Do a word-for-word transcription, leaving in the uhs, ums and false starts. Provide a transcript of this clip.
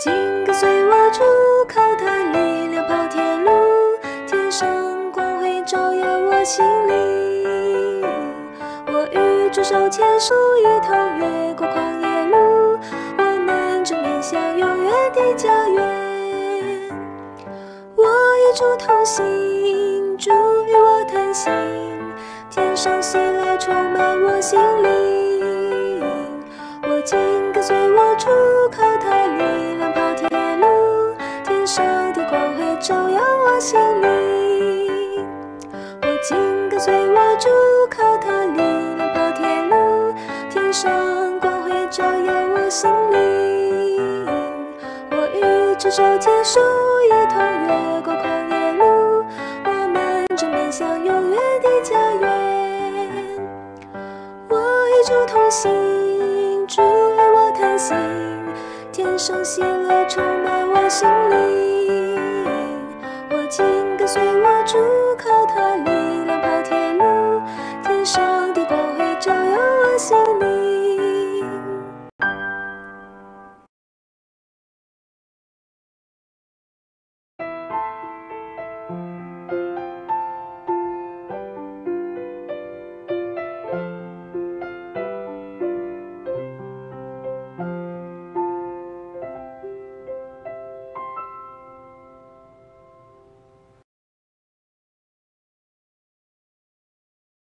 紧跟随我主，靠他力量跑天路，天上光辉照耀我心灵。我与主手牵手，一同越过旷野路，我们正面向永远的家园。我与主同行，主与我同行，天上喜乐充满我心灵。我紧跟随我主，靠他力量跑天路，天上的光辉照耀我心灵。我紧跟随我主，靠他力量跑天路，天上光辉照耀我心灵。我与主手牵手，一同越过旷野路，我们正面向永远的家园。我与主同行，主与我同行，天上喜乐充满我心灵。我紧跟随我主，靠他力